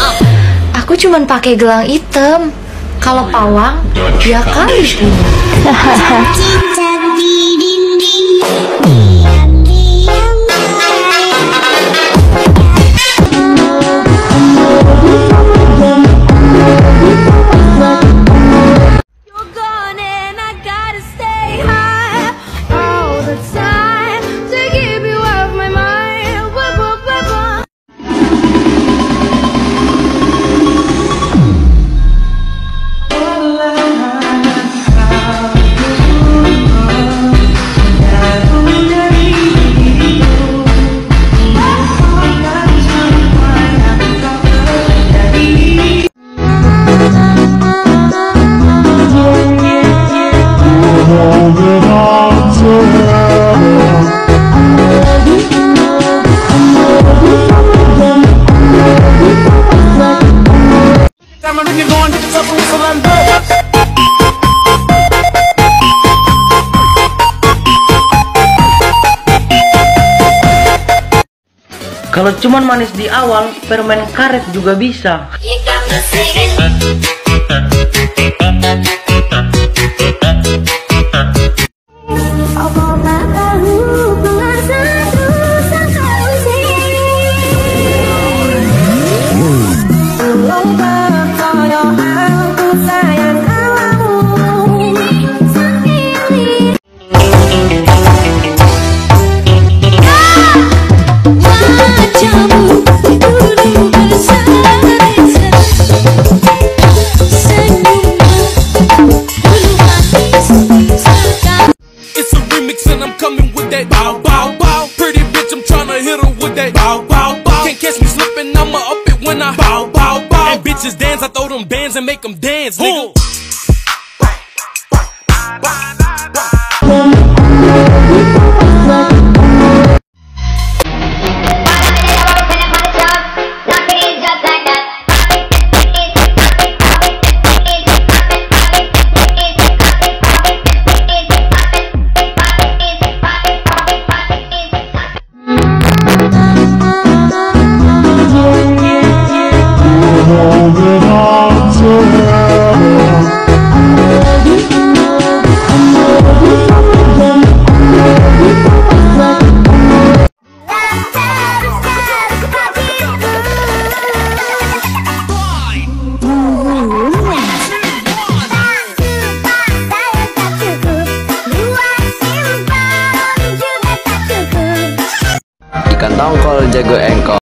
Aku cuman pakai gelang hitam. Kalau pawang, ya kali punya. Cicak di dinding, diam-diam. You're gone and I gotta stay high all the time to keep you off my mind. Kalau cuman manis di awal, permen karet juga bisa. Bow, bow, bow. Pretty bitch, I'm tryna hit her with that bow, bow, bow. Can't catch me slipping, I'ma up it when I bow, bow, bow. And bitches dance, I throw them bands and make them dance, nigga. Ikan tongkol jago engkol.